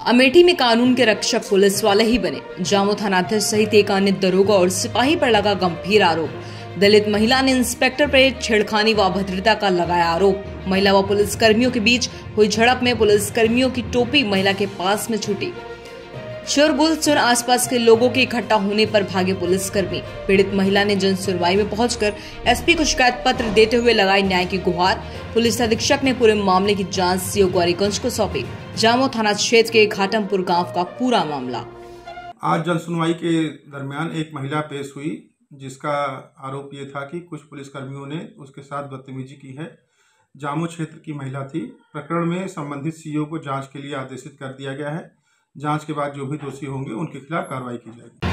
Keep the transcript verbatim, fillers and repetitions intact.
अमेठी में कानून के रक्षक पुलिस वाले ही बने। जामो थानाध्यक्ष सहित एक अन्य दरोगा और सिपाही पर लगा गंभीर आरोप। दलित महिला ने इंस्पेक्टर पर छेड़खानी व अभद्रता का लगाया आरोप। महिला व पुलिस कर्मियों के बीच हुई झड़प में पुलिस कर्मियों की टोपी महिला के पास में छूटी। शोरगुल सुन आसपास के लोगों के इकट्ठा होने पर भागे पुलिसकर्मी। पीड़ित महिला ने जन सुनवाई में पहुंचकर एसपी को शिकायत पत्र देते हुए लगाई न्याय की गुहार। पुलिस अधीक्षक ने पूरे मामले की जांच सीओ गौरीगंज को सौंपी। जामो थाना क्षेत्र के घाटमपुर गांव का पूरा मामला। आज जन सुनवाई के दरमियान एक महिला पेश हुई, जिसका आरोप ये था कि कुछ पुलिसकर्मियों ने उसके साथ बदतमीजी की है। जामो क्षेत्र की महिला थी। प्रकरण में संबंधित सीओ को जांच के लिए आदेशित कर दिया गया है। जांच के बाद जो भी दोषी होंगे उनके खिलाफ कार्रवाई की जाएगी।